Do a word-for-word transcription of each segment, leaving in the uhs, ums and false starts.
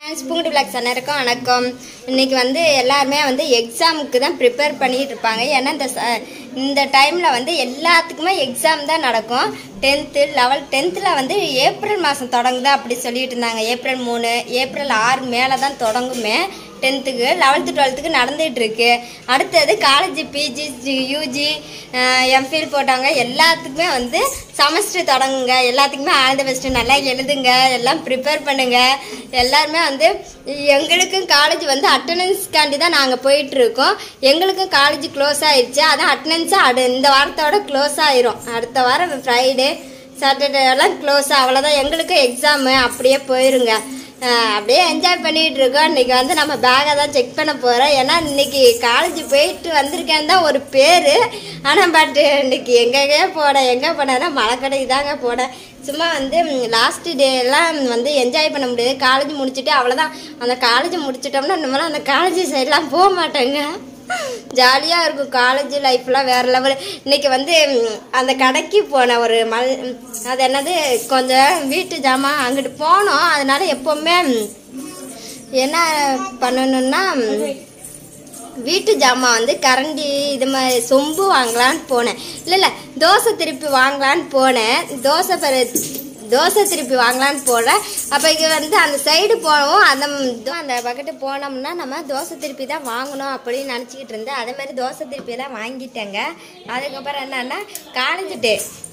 ஸ்பூங்கடி blocks அனைவருக்கும் வணக்கம். இன்னைக்கு வந்து எல்லாருமே வந்து எக்ஸாமுக்கு தான் ப்ரிப்பேர் பண்ணிட்டு இருப்பாங்க. ஏன்னா இந்த இந்த டைமில் வந்து எல்லாத்துக்குமே எக்ஸாம் தான் நடக்கும். டென்த்து லெவல்த் டென்த்தில் வந்து ஏப்ரல் மாதம் தொடங்குதா அப்படி சொல்லிட்டு இருந்தாங்க. ஏப்ரல் மூணு ஏப்ரல் ஆறு மேலே தான் தொடங்குமே டென்த்துக்கு. லெவல்த்து டுவெல்த்துக்கு நடந்துகிட்டு இருக்கு. அடுத்தது காலேஜ் பிஜி யூஜி எம்ஃபில் போட்டாங்க. எல்லாத்துக்குமே வந்து செமஸ்டர் தொடங்குங்க. எல்லாத்துக்குமே ஆல் தி பெஸ்ட், நல்லா எழுதுங்க, எல்லாம் ப்ரிப்பேர் பண்ணுங்க. எல்லாருமே வந்து எங்களுக்கும் காலேஜ் வந்து அட்டண்டன்ஸ்க்காண்டி தான் நாங்கள் போயிட்டுருக்கோம். எங்களுக்கும் காலேஜ் க்ளோஸ் ஆயிடுச்சு. அதான் அட்டண்டன்ஸாக அடு இந்த வாரத்தோட க்ளோஸ் ஆயிரும். அடுத்த வாரம் ஃப்ரைடே சாட்டர்டே எல்லாம் க்ளோஸ். அவ்வளோதான், எங்களுக்கும் எக்ஸாமு அப்படியே போயிருங்க. அப்படியே என்ஜாய் பண்ணிகிட்டு இருக்கோம். இன்றைக்கி வந்து நம்ம பேகை தான் செக் பண்ண போகிறோம். ஏன்னா இன்றைக்கி காலேஜ் போயிட்டு வந்திருக்கேன்னு தான் ஒரு பேர். ஆனால் பட்டு இன்றைக்கி எங்கெங்கே போட எங்கே போனேன்னா மலைக்கடைக்கு தாங்க போட. சும்மா வந்து லாஸ்ட் டே எல்லாம் வந்து என்ஜாய் பண்ண முடியாது. காலேஜ் முடிச்சுட்டு அவ்வளோதான். அந்த காலேஜ் முடிச்சிட்டோம்னா இனிமேல் அந்த காலேஜ் சைட்லாம் போக மாட்டேங்க. ஜாலியாக இருக்கும் காலேஜ் லைஃப்லாம் வேறு லெவல். இன்றைக்கி வந்து அந்த கடைக்கு போன ஒரு மல் அது என்னது கொஞ்சம் வீட்டு ஜாமான் அங்கிட்டு போனோம். அதனால் எப்போவுமே என்ன பண்ணணுன்னா வீட்டு ஜாமான் வந்து கரண்டி இது மாதிரி சொம்பு வாங்கலான்னு போனேன். இல்லை இல்லை தோசை திருப்பி வாங்கலான்னு போனேன். தோசை பெரு தோசை திருப்பி வாங்கலான்னு போனேன். அப்போ இங்கே வந்து அந்த சைடு போனோம். அந்த அந்த பக்கெட்டு போனோம்னா நம்ம தோசை திருப்பி தான் வாங்கணும் அப்படின்னு நினச்சிக்கிட்டு இருந்தேன். அதே மாதிரி தோசை திருப்பியெல்லாம் வாங்கிட்டேங்க. அதுக்கப்புறம் என்னன்னா காலேஜ் டே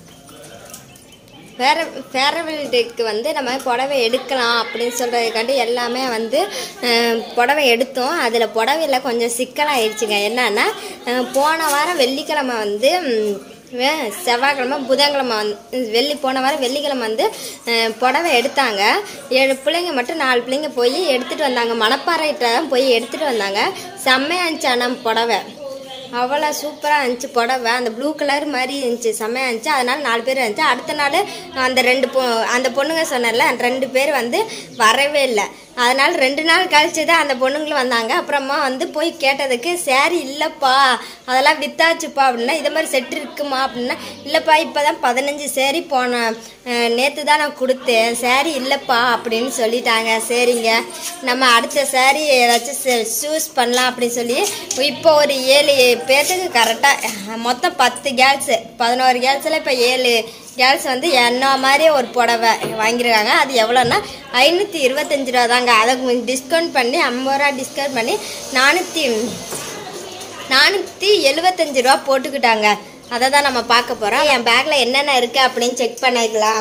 ஃபேர ஃபேரவெல் டேக்கு வந்து நம்ம புடவை எடுக்கலாம் அப்படின்னு சொல்கிறதுக்காண்டி எல்லாமே வந்து புடவை எடுத்தோம். அதில் புடவையில் கொஞ்சம் சிக்கலாகிடுச்சுங்க. என்னன்னா போன வாரம் வெள்ளிக்கிழமை வந்து செவ்வாய்க்கிழமை புதன்கிழமை வந்து வெள்ளி போன வாரம் வெள்ளிக்கிழமை வந்து புடவை எடுத்தாங்க. ஏழு பிள்ளைங்க மட்டும் நாலு பிள்ளைங்க போய் எடுத்துகிட்டு வந்தாங்க. மணப்பாறையிட்ட தான் போய் எடுத்துகிட்டு வந்தாங்க. செம்மையாக இருந்துச்சு. ஆனால் புடவை அவ்வளோ சூப்பராக இருந்துச்சு. புடவை அந்த ப்ளூ கலர் மாதிரி இருந்துச்சு, செம்மையாக இருந்துச்சு. அதனால் நாலு பேர் இருந்துச்சு. அடுத்த நாள் அந்த ரெண்டு பொ அந்த பொண்ணுங்க சொன்னார்ல ரெண்டு பேர் வந்து வரவே இல்லை. அதனால் ரெண்டு நாள் கழிச்சு தான் அந்த பொண்ணுங்களும் வந்தாங்க. அப்புறமா வந்து போய் கேட்டதுக்கு சேரீ இல்லைப்பா அதெல்லாம் வித்தாச்சுப்பா அப்படின்னா, இதை மாதிரி செட்டு இருக்குமா அப்படின்னா, இல்லைப்பா இப்போ தான் பதினஞ்சு சேரீ போன நேற்று தான் நான் கொடுத்தேன், சேரீ இல்லைப்பா அப்படின்னு சொல்லிட்டாங்க. சரிங்க நம்ம அடுத்த சேரீ ஏதாச்சும் சூஸ் பண்ணலாம் அப்படின்னு சொல்லி இப்போ ஒரு ஏழு பேர்த்துக்கு கரெக்டாக மொத்தம் பத்து கேர்ள்ஸு பதினோரு கேர்ள்ஸில் இப்போ ஏழு கேர்ள்ஸ் வந்து என்ன மாதிரி ஒரு புடவை வாங்கியிருக்காங்க. அது எவ்வளோன்னா ஐநூற்றி இருபத்தஞ்சி ரூபா தாங்க. அதை டிஸ்கவுண்ட் பண்ணி ஐம்பது ரூபா டிஸ்கவுண்ட் பண்ணி நானூற்றி நானூற்றி எழுபத்தஞ்சி ரூபா போட்டுக்கிட்டாங்க. அதை தான் நம்ம பார்க்க போகிறோம். என் பேக்கில் என்னென்ன இருக்குது அப்படின்னு செக் பண்ணிக்கலாம்.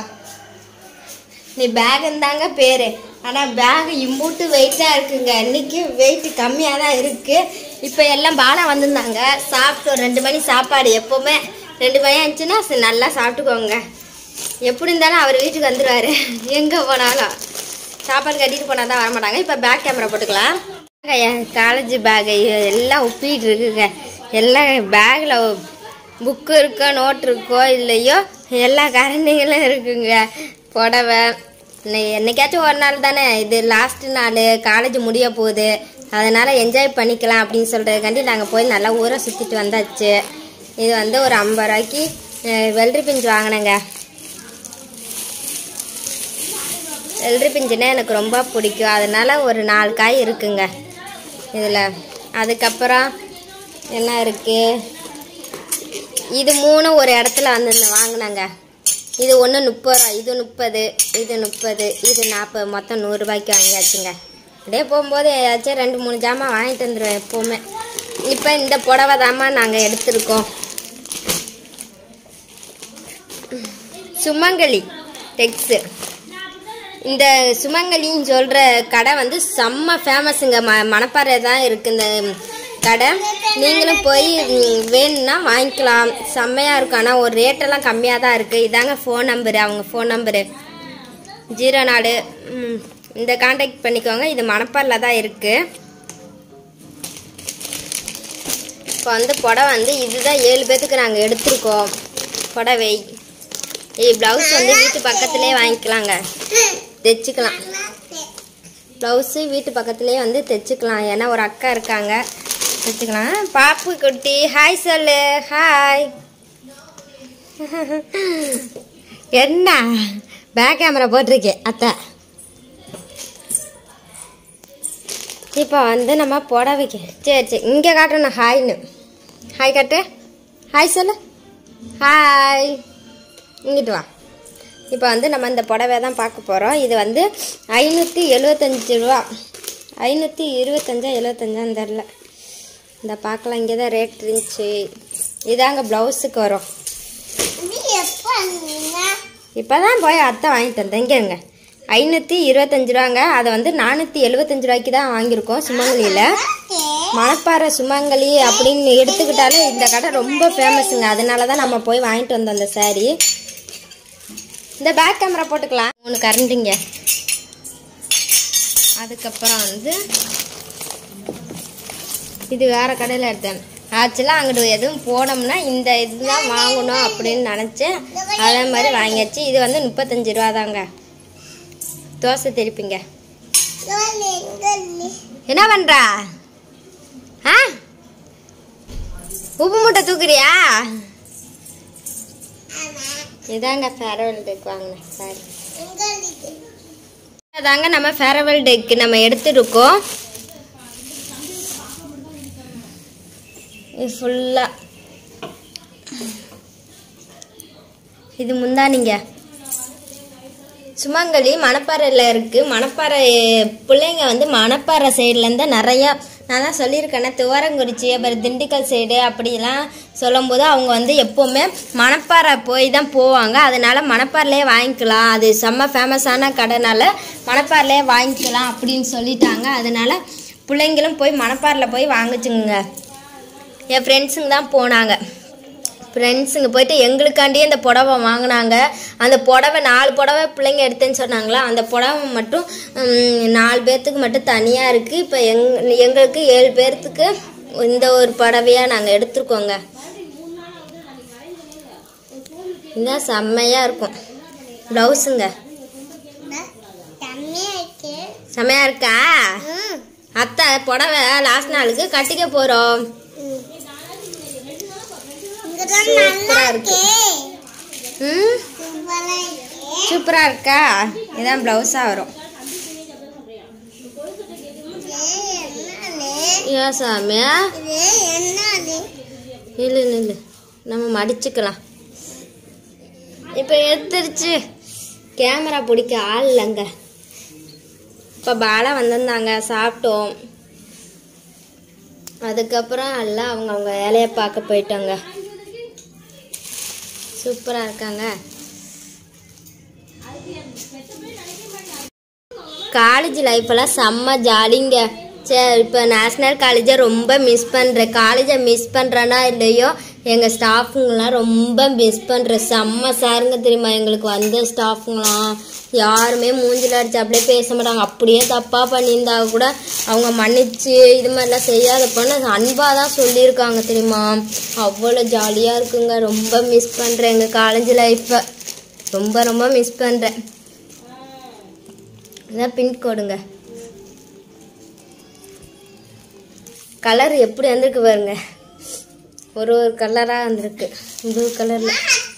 நீ பேகுன்னு தாங்க பேர், ஆனால் பேகு இம்பூட்டு வெயிட்டாக இருக்குங்க. இன்றைக்கி வெயிட்டு கம்மியாக தான் இருக்குது. இப்போ எல்லாம் பாலம் வந்திருந்தாங்க. சாப்பிட்டு ஒரு ரெண்டு மணி சாப்பாடு எப்போவுமே ரெண்டு மணி ஆச்சுன்னா நல்லா சாப்பிட்டுக்கோங்க. எப்படி இருந்தாலும் அவர் வீட்டுக்கு வந்துடுவார். எங்கே போனாலும் சாப்பாடு கட்டிட்டு போனால் தான் வரமாட்டாங்க. இப்போ பேக் கேமரா போட்டுக்கலாம். என் காலேஜ் பேகு எல்லாம் ஒப்பிட்டு இருக்குங்க. எல்லாம் பேக்கில் புக்கு இருக்கோ நோட் இருக்கோ இல்லையோ எல்லா கரண்டிகளும் இருக்குங்க. புடவை என்னைக்காச்சும் ஒரு நாள் தானே, இது லாஸ்ட்டு நாள் காலேஜ் முடிய போகுது. அதனால் என்ஜாய் பண்ணிக்கலாம் அப்படின்னு சொல்கிறதுக்காண்டி நாங்கள் போய் நல்லா ஊரை சுற்றிட்டு வந்தாச்சு. இது வந்து ஒரு ஐம்பது ரூபாய்க்கு வெள்ளரி பிஞ்சு வாங்கினேங்க. வெள்ளரி பிஞ்சுன்னா எனக்கு ரொம்ப பிடிக்கும். அதனால் ஒரு நாலு காய் இருக்குங்க இதில். அதுக்கப்புறம் என்ன இருக்குது, இது மூணு ஒரு இடத்துல வந்து வாங்கினாங்க. இது ஒன்று முப்பது ரூபா, இது முப்பது, இது முப்பது, இது நாற்பது, மொத்தம் நூறுரூபாய்க்கு வாங்கியாச்சுங்க. அப்படியே போகும்போது ஏதாச்சும் ரெண்டு மூணு ஜாமான் வாங்கிட்டு வந்துடுவேன் எப்போவுமே. இப்போ இந்த புடவை தாம்மா நாங்கள் எடுத்திருக்கோம். சுமங்கலி டெக்ஸு. இந்த சுமங்கலின்னு சொல்கிற கடை வந்து செம்ம ஃபேமஸுங்க. ம மணப்பாறை தான் இருக்குது இந்த கடை. நீங்களும் போய் வேணும்னா வாங்கிக்கலாம், செம்மையாக இருக்கும். ஆனால் ஒரு ரேட்டெல்லாம் கம்மியாக தான் இருக்குது. இதாங்க ஃபோன் நம்பரு, அவங்க ஃபோன் நம்பரு ஜீரோ நாலு இந்த கான்டாக்ட் பண்ணிக்கோங்க. இது மணப்பாறையில் தான் இருக்குது. இப்போ வந்து புடவை வந்து இதுதான் ஏழு பேர்த்துக்கு நாங்கள் எடுத்திருக்கோம் புடவை. இது ப்ளவுஸ் வந்து வீட்டு பக்கத்துலேயே வாங்கிக்கலாங்க, தைச்சிக்கலாம். ப்ளவுஸு வீட்டு பக்கத்துலேயே வந்து தைச்சிக்கலாம். ஏன்னா ஒரு அக்கா இருக்காங்க, தைச்சிக்கலாம். பாப்பு குட்டி ஹாய் சொல்லு. ஹாய். என்ன பேக் கேமரா போட்டிருக்கேன் அத்தை. இப்போ வந்து நம்ம புடவைக்கு சரி சரி இங்கே காட்டணும் ஹாய்னு ஹாய் காட்டு ஹாய் சொல்லு ஹாய் இங்கிட்டு வா இப்போ வந்து நம்ம இந்த புடவை தான் பார்க்க போகிறோம் இது வந்து ஐநூற்றி எழுபத்தஞ்சி ரூபா ஐநூற்றி இருபத்தஞ்சா எழுபத்தஞ்சான்னு தெரில இந்த பார்க்கலாம் இங்கே தான் ரேட் இருந்துச்சு இதாங்க ப்ளவுஸுக்கு வரும் இப்போ தான் போய் அத்தை வாங்கி தந்தேன் இங்கே இருங்க ஐநூற்றி இருபத்தஞ்சி ரூபாங்க அதை வந்து நானூற்றி எழுபத்தஞ்சி ரூபாய்க்கு தான் வாங்கியிருக்கோம் சுமங்கலியில் மணப்பாறை சுமங்கலி அப்படின்னு எடுத்துக்கிட்டாலே இந்த கடை ரொம்ப ஃபேமஸுங்க அதனால தான் நம்ம போய் வாங்கிட்டு வந்தோம் அந்த சாரீ இந்த பேக் கேமரா போட்டுக்கலாம் மூணு கரண்டிங்க அதுக்கப்புறம் வந்து இது வேறு கடையில் எடுத்தேன் ஆக்சுவலாக அங்கிட்டு எதுவும் போனோம்னா இந்த இதுதான் வாங்கணும் அப்படின்னு நினச்சேன் அதே மாதிரி வாங்கியாச்சு இது வந்து முப்பத்தஞ்சு ரூபா தாங்க தோசை திருப்பிங்க என்ன பண்ணுறா ஆ உப்பு மூட்டை தூக்குறியா இதாங்க ஃபேர்வெல் டேக்கு வாங்கினேன் சாரி அதாங்க நம்ம ஃபேர்வெல் டேக்கு நம்ம எடுத்துருக்கோம் இது ஃபுல்லாக இது முந்தானிங்க சுமங்கலி மணப்பாறையில் இருக்குது மணப்பாறை பிள்ளைங்க வந்து மணப்பாறை சைட்லேருந்து நிறையா நான் தான் சொல்லியிருக்கேன்னா துவரங்குறிச்சி அப்புறம் திண்டுக்கல் சைடு அப்படிலாம் சொல்லும்போது அவங்க வந்து எப்போவுமே மணப்பாறை போய் தான் போவாங்க அதனால் மணப்பாறையிலே வாங்கிக்கலாம் அது செம்ம ஃபேமஸான கடைனால மணப்பாறையிலே வாங்கிக்கலாம் அப்படின்னு சொல்லிட்டாங்க அதனால் பிள்ளைங்களும் போய் மணப்பாறையில் போய் வாங்கிச்சுங்க என் ஃப்ரெண்ட்ஸுங்க தான் போனாங்க ஃப்ரெண்ட்ஸுங்க போயிட்டு எங்களுக்காண்டியே அந்த புடவை வாங்கினாங்க அந்த புடவை நாலு புடவை பிள்ளைங்க எடுத்தேன்னு சொன்னாங்களா அந்த புடவை மட்டும் நாலு பேர்த்துக்கு மட்டும் தனியாக இருக்குது இப்போ எங் எங்களுக்கு ஏழு பேர்த்துக்கு இந்த ஒரு புடவையாக நாங்கள் எடுத்துருக்கோங்க இன்னும் செம்மையாக இருக்கும் ப்ளவுஸுங்க செம்மையாக இருக்கா அத்தை புடவை லாஸ்ட் நாளுக்கு கட்டிக்க போகிறோம் சூப்பரா இருக்கு ம் சூப்பரா இருக்கா இதான் பிளவுஸா வரும் ஏ சாமியா இல்லை இல்லை நம்ம மடிச்சுக்கலாம் இப்போ எடுத்துருச்சு கேமரா பிடிக்க ஆள் இல்லைங்க இப்போ பாலா வந்திருந்தாங்க சாப்பிட்டோம் அதுக்கப்புறம் எல்லாம் அவங்க அவங்க வேலையை பார்க்க போயிட்டாங்க சூப்பராக இருக்காங்க காலேஜ் லைஃப்பெல்லாம் செம்ம ஜாலிங்க சரி இப்போ நேஷ்னல் காலேஜை ரொம்ப மிஸ் பண்ணுறேன் காலேஜை மிஸ் பண்ணுறேன்னா இல்லையோ எங்கள் ஸ்டாஃபுங்களாம் ரொம்ப மிஸ் பண்ணுறேன் செம்ம சாருங்க தெரியுமா எங்களுக்கு வந்த ஸ்டாஃபுங்களாம் யாருமே மூஞ்சில் அடிச்சு அப்படியே பேச மாட்டாங்க அப்படியே தப்பாக பண்ணியிருந்தா கூட அவங்க மன்னிச்சு இது மாதிரிலாம் செய்யாத பண்ண அன்பாக தான் சொல்லியிருக்காங்க தெரியுமா அவ்வளோ ஜாலியாக இருக்குங்க ரொம்ப மிஸ் பண்ணுறேன் எங்கள் காலேஜ் லைஃப்பை ரொம்ப ரொம்ப மிஸ் பண்ணுறேன் இதான் பின்கோடுங்க கலர் எப்படி வந்திருக்கு பாருங்க ஒரு ஒரு கலராக வந்திருக்கு ப்ளூ கலரில்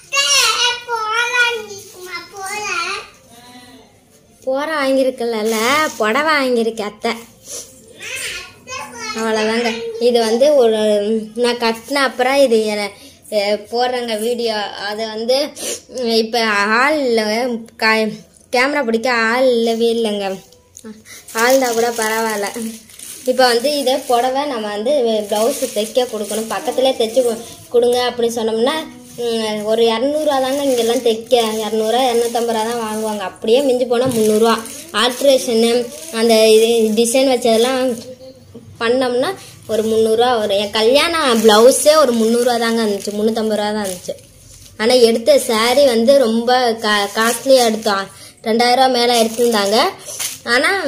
போற வாங்கியிருக்கல புடவை வாங்கியிருக்கேன் அத்தை அவ்வளோதாங்க இது வந்து ஒரு நான் கட்டின அப்புறம் இது போடுறேங்க வீடியோ அது வந்து இப்போ ஆள் இல்லை கா கேமரா பிடிக்க ஆள் இல்லவே இல்லைங்க ஆள் தான் கூட பரவாயில்ல இப்போ வந்து இதை புடவை நம்ம வந்து ப்ளவுஸு தைக்க கொடுக்கணும் பக்கத்துலேயே தைச்சி கொடுங்க அப்படின்னு சொன்னோம்னா ஒரு இரநூறுவா தாங்க இங்கெல்லாம் தைக்க இரநூறுவா இரநூத்தம்பது ரூபா தான் வாங்குவாங்க அப்படியே மிஞ்சி போனால் முந்நூறுரூவா ஆல்ட்ரேஷனு அந்த இது டிசைன் வச்சதெல்லாம் பண்ணோம்னா ஒரு முந்நூறுரூவா வரும் என் கல்யாணம் ப்ளவுஸே ஒரு முந்நூறுரூவா தாங்க இருந்துச்சு முந்நூற்றம்பது ரூபா தான் இருந்துச்சு ஆனால் எடுத்த சாரீ வந்து ரொம்ப கா காஸ்ட்லியாக எடுத்தோம் ரெண்டாயிரரூவா மேலே எடுத்திருந்தாங்க ஆனால்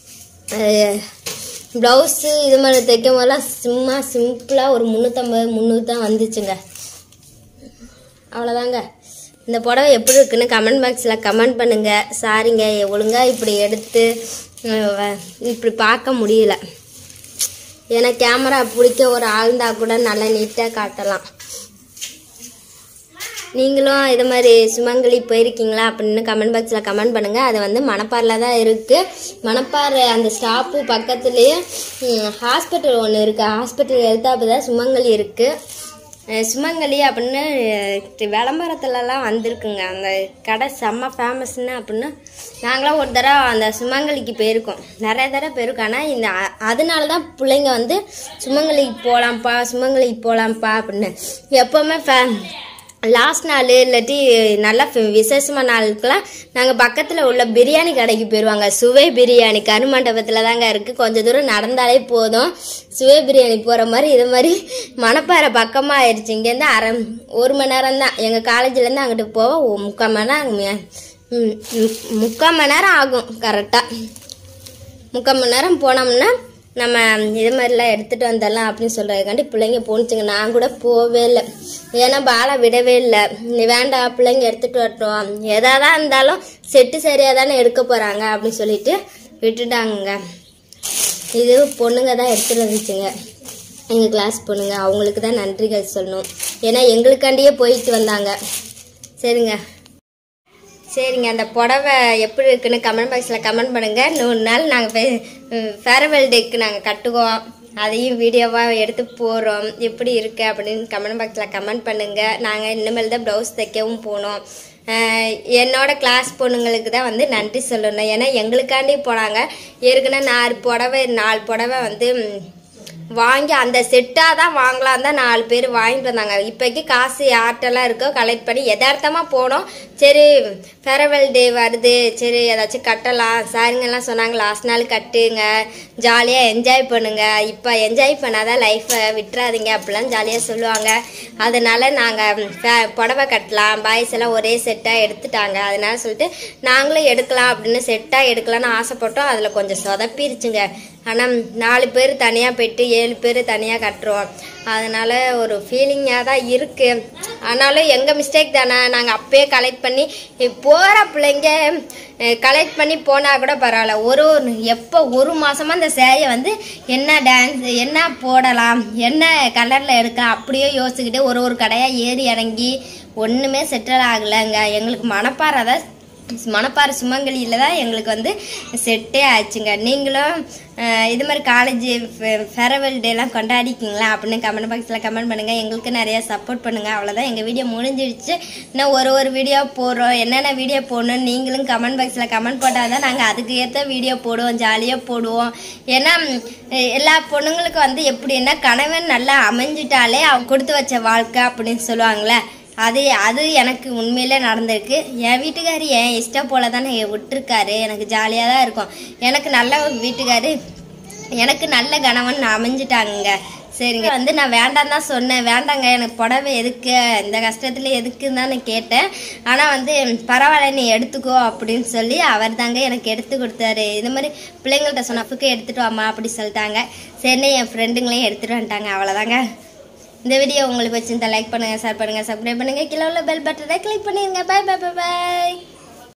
ப்ளவுஸு இது மாதிரி தைக்கும் போதெல்லாம் சும்மா சிம்பிளாக ஒரு முந்நூற்றம்பது முந்நூறு தான் வந்துச்சுங்க அவ்வளோதாங்க இந்த புடவை எப்படி இருக்குன்னு கமெண்ட் பாக்ஸில் கமெண்ட் பண்ணுங்கள் சாரிங்க ஒழுங்காக இப்படி எடுத்து இப்படி பார்க்க முடியல ஏன்னா கேமரா பிடிக்க ஒரு ஆழ்ந்தா கூட நல்லா நீட்டாக காட்டலாம் நீங்களும் இது மாதிரி சுமங்கலி போயிருக்கீங்களா அப்படின்னு கமெண்ட் பாக்ஸில் கமெண்ட் பண்ணுங்கள். அது வந்து மணப்பாறையில் தான் இருக்குது. மணப்பாறை அந்த ஸ்டாப்பு பக்கத்துலேயே ஹாஸ்பிட்டல் ஒன்று இருக்குது. ஹாஸ்பிட்டல் எழுத்தாப்பு தான் சுமங்கலி இருக்குது. சுமங்கலி அப்படின்னு விளம்பரத்துலலாம் வந்திருக்குங்க. அந்த கடை செம்ம ஃபேமஸ்ன்னு அப்படின்னு நாங்களாம் ஒரு தடவை அந்த சுமங்கலிக்கு போயிருக்கோம். நிறைய தடவை போயிருக்கோம். ஆனால் இந்த அதனால தான் பிள்ளைங்க வந்து சுமங்கலிக்கு போகலாம்ப்பா சுமங்கலிக்கு போகலாம்ப்பா அப்படின்னு எப்போவுமே ஃபே லாஸ்ட் நாள் இல்லாட்டி நல்லா விசேஷமான நாளுக்கெல்லாம் நாங்கள் பக்கத்தில் உள்ள பிரியாணி கடைக்கு போயிடுவாங்க. சுவை பிரியாணி கருமண்டபத்தில் தாங்க இருக்குது. கொஞ்சம் தூரம் நடந்தாலே போதும் சுவை பிரியாணி போகிற மாதிரி. இது மாதிரி மணப்பாறை பக்கமாக ஆயிடுச்சு. இங்கேருந்து அரை ஒரு மணி நேரம் தான் எங்கள் காலேஜ்லேருந்து அங்கிட்டு போவோம். முக்கால் மணி நேரம் முக்கால் மணி நேரம் ஆகும். கரெக்டாக முக்கால் மணி நேரம் போனோம்னா நம்ம இது மாதிரிலாம் எடுத்துகிட்டு வந்துடலாம் அப்படின்னு சொல்கிறதுக்காண்டி பிள்ளைங்க போணுச்சுங்க. நான் கூட போவே இல்லை. ஏன்னா பாலை விடவே இல்லை. நீ வேண்டாம் பிள்ளைங்க எடுத்துகிட்டு வரட்டும், எதாவது இருந்தாலும் செட்டு சரியாக தானே எடுக்க போகிறாங்க அப்படின்னு சொல்லிட்டு விட்டுட்டாங்க. இது பொண்ணுங்க தான் எடுத்துகிட்டு வந்துச்சுங்க. எங்கள் கிளாஸ் பொண்ணுங்க. அவங்களுக்கு தான் நன்றிகள் சொல்லணும். ஏன்னா எங்களுக்காண்டியே போயிட்டு வந்தாங்க. சரிங்க சரிங்க அந்த புடவை எப்படி இருக்குன்னு கமெண்ட் பாக்ஸில் கமெண்ட் பண்ணுங்கள். நூறு நாள் நாங்கள் ஃபேர்வெல் டேக்கு நாங்கள் கட்டுவோம். அதையும் வீடியோவாக எடுத்து போகிறோம். எப்படி இருக்குது அப்படின்னு கமெண்ட் பாக்ஸில் கமெண்ட் பண்ணுங்கள். நாங்கள் இனிமேல் தான் ப்ளவுஸ் தைக்கவும் போனோம். என்னோட கிளாஸ் பொண்ணுங்களுக்கு தான் வந்து நன்றி சொல்லணும். ஏன்னா எங்களுக்காண்டி போனாங்க. ஏற்கனவே நாலு புடவை நாலு புடவை வந்து வாங்கி அந்த செட்டாக தான் வாங்கலாம் தான் நாலு பேர் வாங்கிட்டு வந்தாங்க. இப்போக்கி காசு யார்கிட்டலாம் இருக்கோ கலெக்ட் பண்ணி யதார்த்தமாக போனோம். சரி ஃபேர்வெல் டே வருது, சரி ஏதாச்சும் கட்டலாம். சாருங்கெல்லாம் சொன்னாங்க லாஸ்ட் நாள் கட்டுங்க, ஜாலியாக என்ஜாய் பண்ணுங்க, இப்போ என்ஜாய் பண்ணாதான் லைஃப்பை விட்டுறாதீங்க அப்படிலாம் ஜாலியாக சொல்லுவாங்க. அதனால் நாங்கள் புடவை கட்டலாம். பாய்ஸ் எல்லாம் ஒரே செட்டாக எடுத்துட்டாங்க. அதனால சொல்லிட்டு நாங்களும் எடுக்கலாம் அப்படின்னு செட்டாக எடுக்கலான்னு ஆசைப்பட்டோம். அதில் கொஞ்சம் சொதப்பிருச்சுங்க. ஆனால் நாலு பேர் தனியாக போயிட்டு ஏழு பேர் தனியாக கட்டுறோம். அதனால் ஒரு ஃபீலிங்காக தான் இருக்குது. ஆனாலும் எங்கள் மிஸ்டேக் தானே. நாங்கள் அப்பயே கலெக்ட் பண்ணி போகிற பிள்ளைங்க கலெக்ட் பண்ணி போனால் கூட பரவாயில்ல. ஒரு எப்போ ஒரு மாதமாக அந்த சேயை வந்து என்ன டான்ஸ் என்ன போடலாம் என்ன கலரில் எடுக்கலாம் அப்படியே யோசிச்சுக்கிட்டு ஒரு ஒரு கடையாக ஏறி இறங்கி ஒன்றுமே செட்டில் ஆகலைங்க. எங்களுக்கு மணப்பாறை தான் மணப்பாறை சுமங்கலியில் தான் எங்களுக்கு வந்து செட்டே ஆச்சுங்க. நீங்களும் இது மாதிரி காலேஜ் ஃபேர்வெல் டேலாம் கொண்டாடிக்கிங்களா அப்படின்னு கமெண்ட் பாக்ஸில் கமெண்ட் பண்ணுங்கள். எங்களுக்கு நிறையா சப்போர்ட் பண்ணுங்கள். அவ்வளோதான் எங்கள் வீடியோ முடிஞ்சிடுச்சு. இன்னும் ஒரு ஒரு வீடியோ போடுறோம். என்னென்ன வீடியோ போடணும் நீங்களும் கமெண்ட் பாக்ஸில் கமெண்ட் போட்டால் தான் நாங்கள் அதுக்கு ஏற்ற வீடியோ போடுவோம். ஜாலியாக போடுவோம். ஏன்னா எல்லா பொண்ணுங்களுக்கும் வந்து எப்படின்னா கணவன் நல்லா அமைஞ்சிட்டாலே அவங்க கொடுத்து வச்ச வாழ்க்கை அப்படின்னு சொல்லுவாங்களே, அது அது எனக்கு உண்மையிலே நடந்திருக்கு. என் வீட்டுக்காரு என் இஷ்டம் போல தானே விட்டுருக்காரு. எனக்கு ஜாலியாக தான் இருக்கும். எனக்கு நல்ல வீட்டுக்காரு எனக்கு நல்ல கணவன் அமைஞ்சிட்டாங்க. சரிங்க வந்து நான் வேண்டாம் தான் சொன்னேன். வேண்டாங்க எனக்கு புடவை எதுக்கு இந்த கஷ்டத்தில் எதுக்குன்னு தான் நான் கேட்டேன். ஆனால் வந்து பரவாயில்ல நீ எடுத்துக்கோ அப்படின்னு சொல்லி அவர் தாங்க எனக்கு எடுத்து கொடுத்தாரு. இது மாதிரி பிள்ளைங்கள்ட்ட சொன்னப்புக்கு எடுத்துகிட்டு வாமா அப்படி சொல்லிட்டாங்க. சரின்னு என் ஃப்ரெண்டுங்களையும் எடுத்துகிட்டு வந்துட்டாங்க. அவ்வளோதாங்க. இந்த வீடியோ உங்களுக்கு வச்சிருந்தா லைக் பண்ணுங்கள், ஷேர் பண்ணுங்கள், சப்ஸ்கிரைப் பண்ணுங்கள். கீழே உள்ள பெல் பட்டனை கிளிக் பண்ணிடுங்க. பை பை பை பாய்.